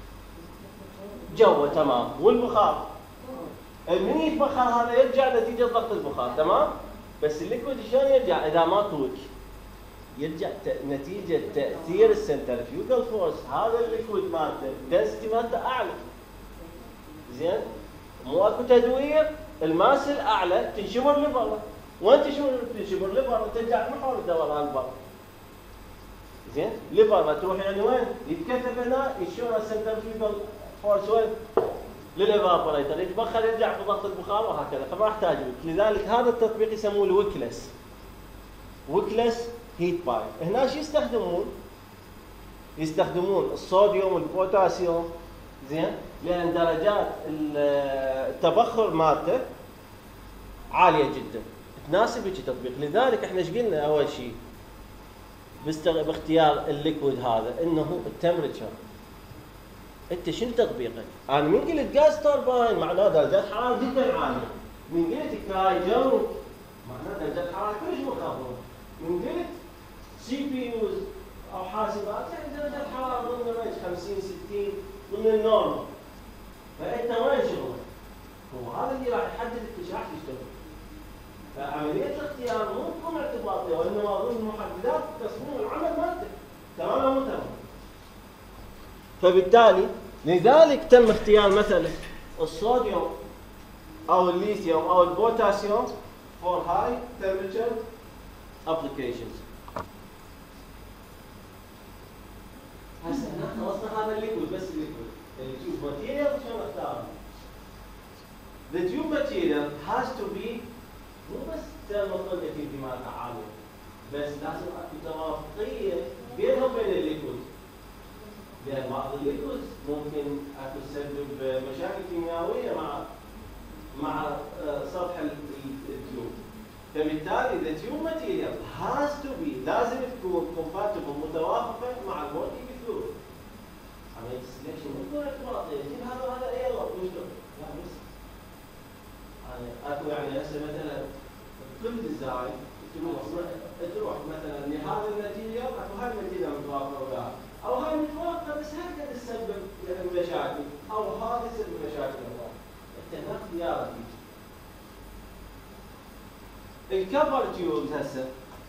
جوا تمام. والبخار من يتبخر هذا يرجع نتيجه ضغط البخار تمام. بس الليكويد شلون يرجع اذا ما طوج؟ يرجع نتيجه تاثير السنترفيوجل فورس. هذا الليكويد مالته دنسيتي مالته اعلى. زين؟ مو اكو تدوير الماس الاعلى تنشمر لبرا. وين تنشمر؟ تنشمر لبرا ترجع محور الدوران لبرا. زين؟ لبرا تروح يعني وين؟ يتكثف هنا يشور السنترفيوجل فورس وين؟ للايفابوريتر يتبخر يرجع بضغط البخار وهكذا. فما احتاج ويك. لذلك هذا التطبيق يسموه الويكلس. ويكلس هيت بايب. هنا شو يستخدمون؟ يستخدمون الصوديوم والبوتاسيوم. زين؟ لان درجات التبخر مالته عاليه جدا. تناسب هيك تطبيق. لذلك احنا ايش قلنا اول شيء؟ باختيار الليكويد هذا انه التمبرتشر. انت شنو تطبيقك؟ انا من قلت جاز تورباين معناه درجات حراره جدا عاليه. من قلت كاي جو معناه درجات حراره كلش منخفضه. من قلت سي بي يوز او حاسبات يعني درجه الحراره ضمن الرينج خمسين ستين ضمن النورمال. فانت وين شغلك؟ هو هذا اللي راح يحدد انت ايش راح تشتغل. فعمليه الاختيار مو تكون اعتباطيه وانما ضمن محددات تصميم العمل مالتك. تمام ولا مو تمام؟ فبالتالي لذلك تم اختيار مثلا الصوديوم او الليثيوم او البوتاسيوم for high temperature applications. هسه احنا خلصنا هذا الليكويد بس الليكويد. التيوب ماتيريال شلون اختارها؟ The tube material has to be مو بس thermoconductivity مالتها عالية، بس لازم اكو توافقية بينها وبين الليكويد. لأن بعض الليكويد ممكن اكو تسبب مشاكل كيميائية مع مع سطح التيوب. فبالتالي the tube material has to be لازم تكون compatible متوافقة مع الworking fluid. عملية السلكشن مو تكون اعتباطية، تجيب هذا وهذا يلا واشتغل. لا بس يعني اكو يعني هسه مثلا كل ديزاين تروح تروح مثلا لهذا الماتيريال اكو هاي الماتيريال متوافقة وياها، او هاي متوافقة بس هاي قد تسبب مشاكل، او هذا يسبب مشاكل اخرى. انت ما اختيارك يجي. الكفر تيوبز هسه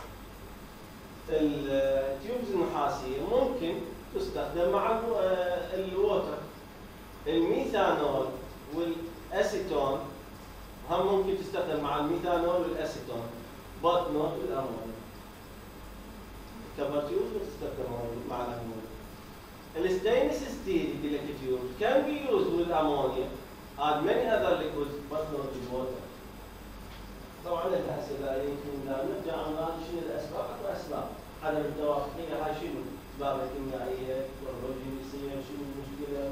التيوبز النحاسيه ممكن تستخدم مع الووتر. الميثانول والاسيتون هم ممكن تستخدم مع الميثانول والاسيتون but not والامونيا. الكفر تيوبز تستخدم مع الامونيا. الستينلس ستيل تيوب can be used with ammonia and many other liquids but not with water. طبعا الاسئله يمكن نرجع نراجع شنو الاسباب، اكو اسباب عدم التوافقيه. هاي شنو؟ اسباب كيميائيه والجينيسيه، شنو المشكله؟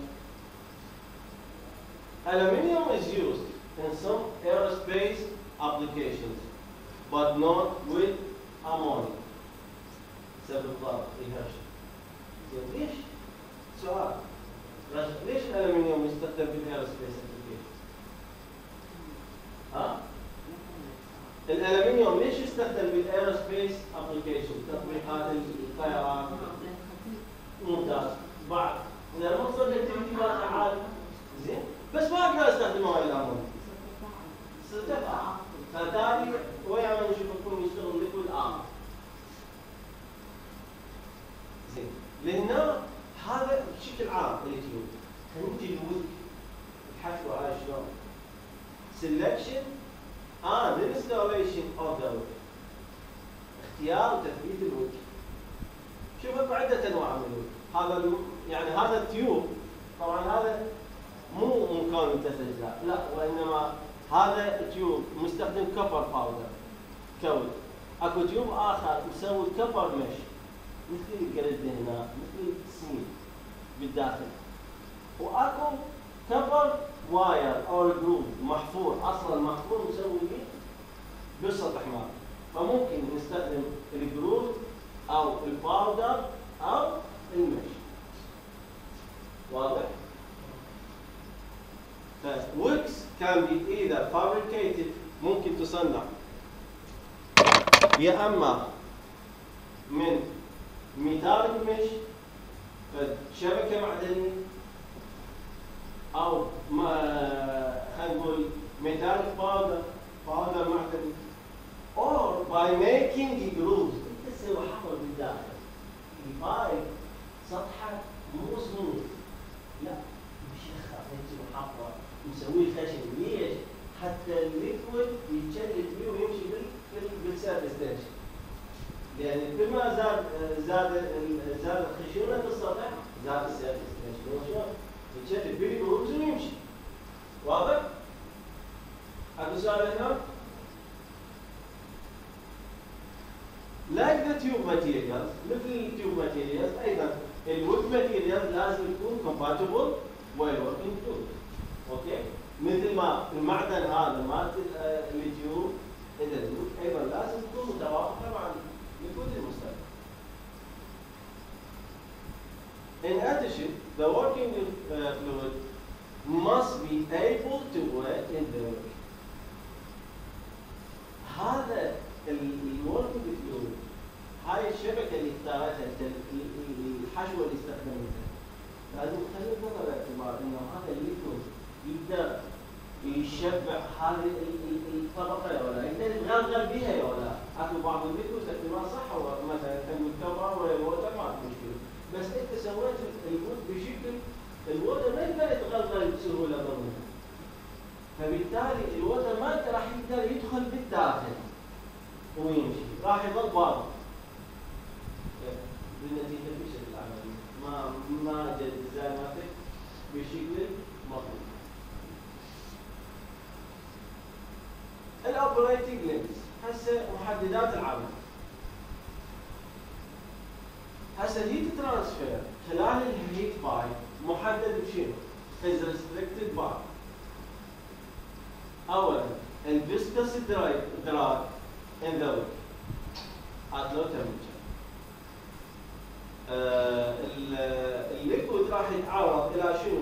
Aluminium is used in some aerospace applications but not with ammonia. سبب ضابط الهرش. زين ليش؟ سؤال. ليش الالومنيوم يستخدم في الايروسبيس ابلكيشن؟ ها؟ الالومنيوم ليش يستخدم بالايروسبيس ابلكيشن؟ تطبيقات الطيران. ممتاز. بعد اذا المقصد الاكتيفيتي مالته عالي زين بس ما اقدر استخدمه هاي الامونيا. استرجعها. فبالتالي وين عم نشوف يكون يشتغل ليكويد ار. زين لهنا هذا بشكل عام اليوتيوب. نجي للويك الحشوه هاي شلون؟ selection and installation of the wick. اختيار وتثبيت الويك. شوف اكو عده انواع من الويك. هذا يعني هذا التيوب طبعا هذا مو مكون من ثلاث اجزاء، لا وانما هذا التيوب مستخدم كبر باودر كوي. اكو تيوب اخر مسوي كبر مش مثل الجلد هنا مثل السميد بالداخل. واكو كبر واير او جروف محفور اصلا محفور مسوي بالسطح ماله. فممكن نستخدم الجروف او الباودر او المش. واضح؟ فويكس can be either fabricated ممكن تصنع يا اما من ميتاليك مش شبكه معدنيه او ما خلينا نقول ميتاليك باودر باودر معدني or by making grooves. انت تسوي حفر بالداخل البايب سطحه مو سموث لا مشخر انت محفر مسويه خشن. ليش؟ حتى الليكويد يتشلت بيه ويمشي بالسيرفيس تنشن. لان كل ما زاد زاد زاد الخشونه في السطح زاد السيرفيس تنشن. شلون؟ يتشلت بيه الجروفز ويمشي. واضح؟ اكو سؤال هنا؟ like the tube materials مثل التيوب materials ايضا الويك materials لازم يكون compatible while working fluid. اوكي؟ مثل ما المعدن هذا مالت التيوب اذا الويك ايضا لازم تكون متوافقه مع الليكويد المستخدم. In addition, the working uh, fluid must be able to work in the wick. هذا الوركينج فلويد يشبع هذه ال- ال- الطبقه يا ولا يقدر يتغلغل بها يا ولا. اكو بعض الليكويد احتمال صح هو مثلا كان التمر ولا الوتر ما عندك مشكله، بس انت سويت الوود بشكل الوتر ما يقدر يتغلغل بسهوله ضمنها، فبالتالي الوتر ما راح يقدر يدخل بالداخل ويمشي، راح يظل بارد. بالنتيجه بشكل عملي ما ما جد التزاماتك بشكل مطلوب. الاوبريتنج ليميتس هسه محددات العمل. هسه الهيت ترانسفير خلال الهيت بايب محدد بشنو؟ is restricted by اولا الفيسكس دراج دراج in the wick at low temperature. آه الليكويد راح يتعرض الى شنو؟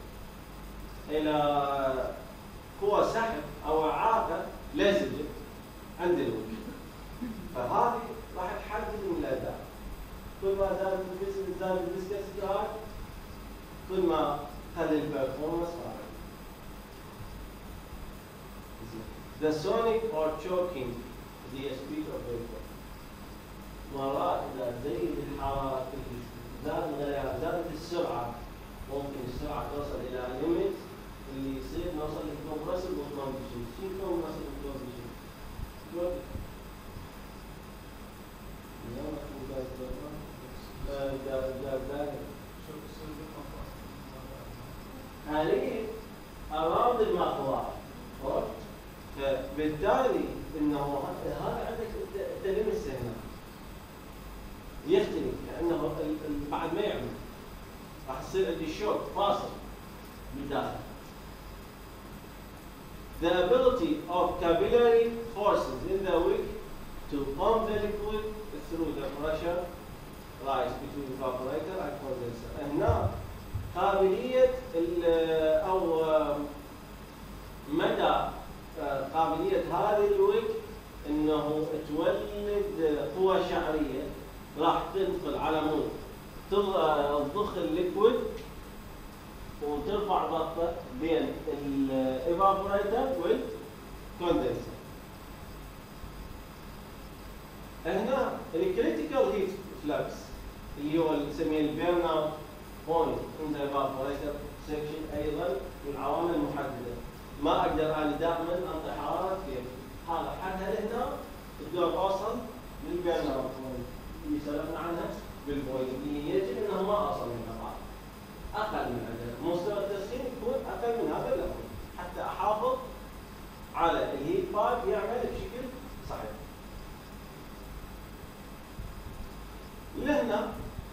الى قوى سحب او اعاقه لزجه عند الوك، فهذه راح تحدد من الاداء. كل ما زاد الفيسكس زاد الفيسكس دراج كل ما خلي البرفورمانس عالي. The sonic or choking the speed of vapor. مرات إذا زي الحرارة زاد الغليان زادت السرعة ممكن السرعة توصل إلى ليميت اللي يصير نوصل للكومبرسل والكومبريشن. شو الكومبرسل والكومبريشن؟ شو؟ حاليا أراضي المخواط، فبالتالي إنه هذا عندك تلمس هنا يختلف لأنه بعد ما يعمل راح يصير عندي شوك فاصل بالداخل. The ability of capillary forces in the wick to pump the liquid through the pressure rise between evaporator and condenser. هنا قابلية أو مدى قابلية هذه الويك إنه تولد قوة شعرية راح تنقل على مود تضخ الليكويد وترفع ضغطه بين الايفابوريتر والكوندنسر. هنا الكريتيكال هيت فلكس اللي هو اللي نسميه البيرن اوت بوينت عند الايفابوريتر سكشن ايضا من العوامل المحدده. ما اقدر انا دائما انطي حراره كيف هذا حدها هنا تقدر اوصل للبيرن اوت بوينت اللي سولفنا عنها بالبوينت اللي يجب انه ما اوصل منها اقل من هذا. مستوى التسخين يكون اقل من هذا الليفل حتى احافظ على الهيت بايب يعمل بشكل صحيح. لهنا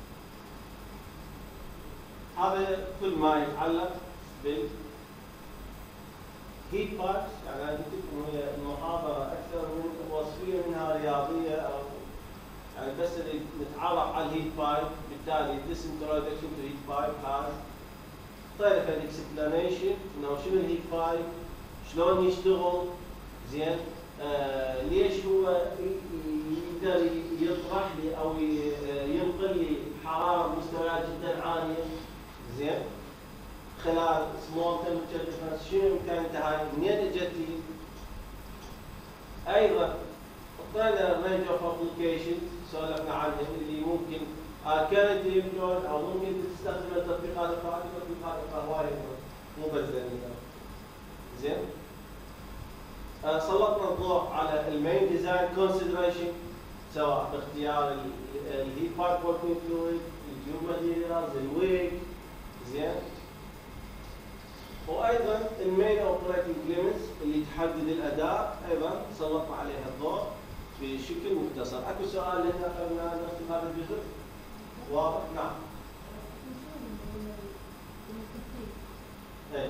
هذا كل ما يتعلق بالهيت بايب. يعني انا قلت لكم هي المحاضره اكثر من وصفيه منها رياضيه او يعني بس اللي نتعرف على الهيت بايب. بالتالي this introduction to heat pipe has طيب الاكسبلانيشن انه شنو الهيت بايب، شلون يشتغل زين، آه ليش هو يقدر يطرح لي او ينقل لي حراره مستويات جدا عاليه زين خلال سمول تمبرتشر ديفرنس، شنو امكانيته هاي، منين اجت لي. ايضا اعطينا رينج اوف ابلكيشن سولفنا عنهم اللي ممكن كانت يمكن او ممكن تستخدم التطبيقات القاعده التطبيقات القهويه مو بس زين. آه سلطنا الضوء على المين ديزاين كونسيدريشن سواء باختيار الهيت بايب وركينج فلويد، التيوب ماتيريالز، الويك زين. وايضا المين اوبريتنج ليميتس اللي تحدد الاداء ايضا سلطنا عليها الضوء بشكل مختصر. اكو سؤال لنا قبل ما نختم هذا الجزء؟ واضح؟ نعم. ايه.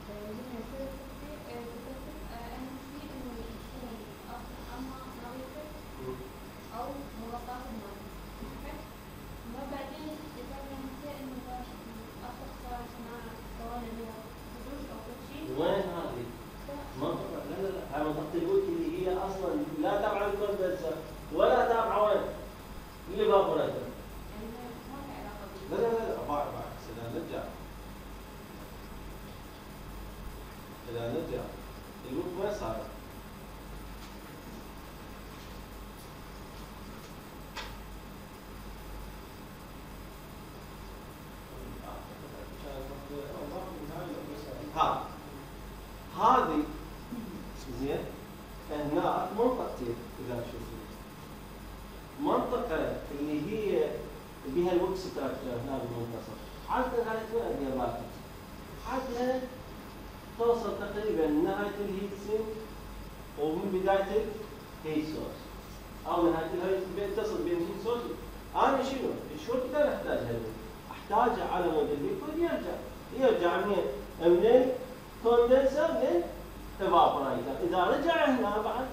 او مغطاة الماء. ما بعدين اذا كان نسيت انه اخر صار صناعة سواء اللي هو خصوص او كل شيء. وين هذه؟ منطقة لا لا لا هاي منطقة الويك اللي هي اصلا لا تابعة للكوندنسر ولا تابعة وين؟ للإيفابوريتر. يعني ما له علاقة بال لا لا لا بعد بعد إذا نرجع إذا نرجع اللوب وين صار؟ ها هذه زين هناك منطقتين اذا تشوفون منطقه اللي هي بها الويب ستراكشر هنا بالمنتصف عاده هاي وين ادير راكب عاده توصل تقريبا نهايه الهيت سينك ومن بدايه الهيت سورس او نهايه الهيت تصل بين الهيت سورس انا شنو؟ الشورت انا احتاجها احتاجها على مود الليكويد يرجع يرجع منين؟ من الكوندنسر من ايفابورايزر اذا رجع هنا بعد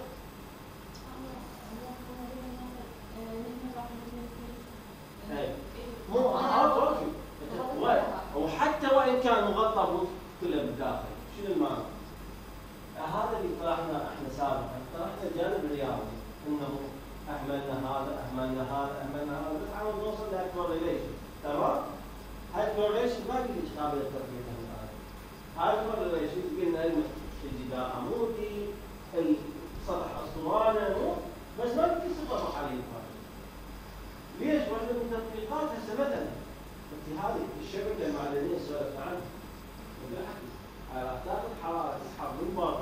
اي مو هذا اوكي وحتى وان كان مغطى كله بالداخل شنو المعنى؟ هذا اللي طرحنا احنا سابقا طرحنا الجانب الرياضي انه اهملنا هذا اهملنا هذا اهملنا هذا بس عاوز نوصل للكورليشن تمام؟ هاي الكورليشن ما قلت قابل للتطبيق الان هاي الكورليشن قلنا الجدار عمودي السطح اسطوانه مو بس ما قلت صفه محليه ليش؟ واحده من التطبيقات هسه مثلا انت هذه الشبكه المعدنيه سولفت عنها بالعكس راح تاخذ حراره تسحب من برا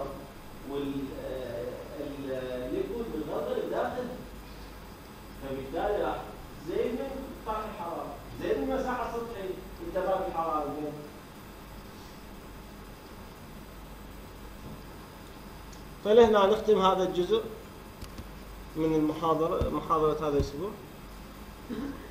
والليكويد بالغدر داخل فبالتالي راح زي من طاقه الحراره زي من المساحه السطحيه انت باقي الحراره وين؟ فلهنا نختم هذا الجزء من المحاضره محاضره هذا الاسبوع